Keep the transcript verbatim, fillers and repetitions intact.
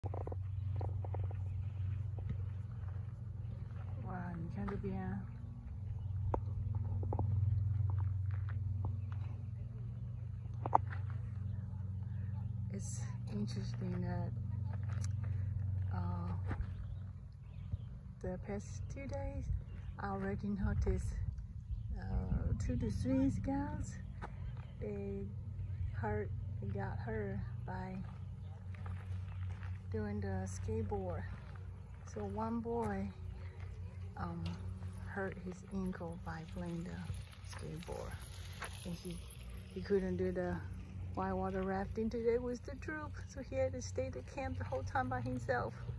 哇，你看这边。 It's interesting that uh, the past two days I already noticed uh, two to three scouts they hurt they got hurt by doing the skateboard. So one boy um, hurt his ankle by playing the skateboard, and he he couldn't do the whitewater rafting today with the troop, so he had to stay at the camp the whole time by himself.